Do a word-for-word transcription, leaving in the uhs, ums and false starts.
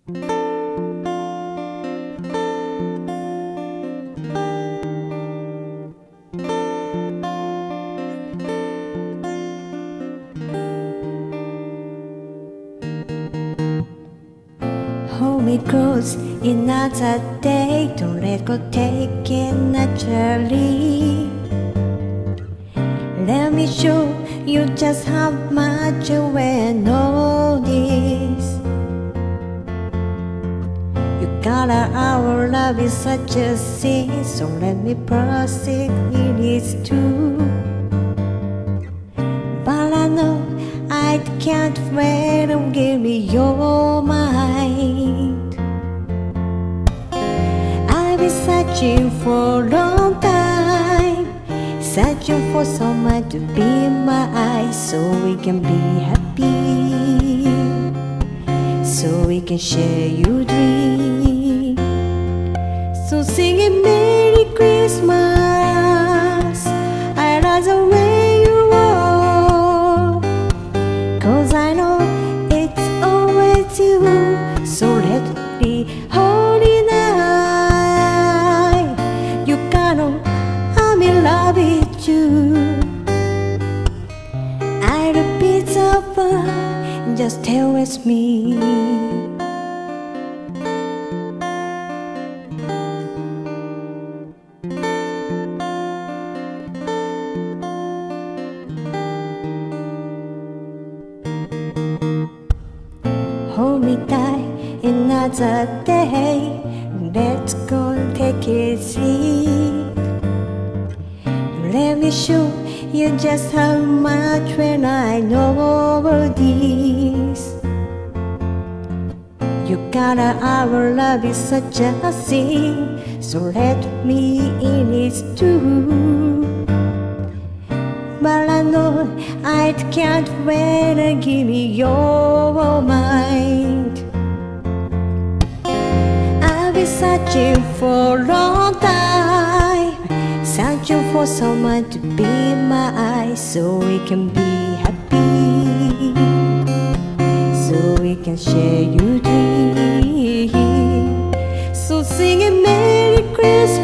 Hold me close, another day. Don't let go, take it naturally. Let me show you just how much you will notice. You got our love is such a sin, so let me proceed, it is true. But I know I can't wait to give me your mind. I've been searching for a long time, searching for someone to be my eyes, so we can be happy, so we can share your dream. So sing it, Merry Christmas. I love the way you walk, 'cause I know it's always you. So let it be holy night. You got know I'm in love with you. I repeat so far, just stay with me. Hold me tight, another day. Let's go take it easy. Let me show you just how much when I know all this. You got our love is such a sin, so let me in, it's true. But I know I can't wait to give me your mind. I've been searching for a long time, searching for someone to be my eyes, so we can be happy, so we can share your dream. So sing it, Merry Christmas.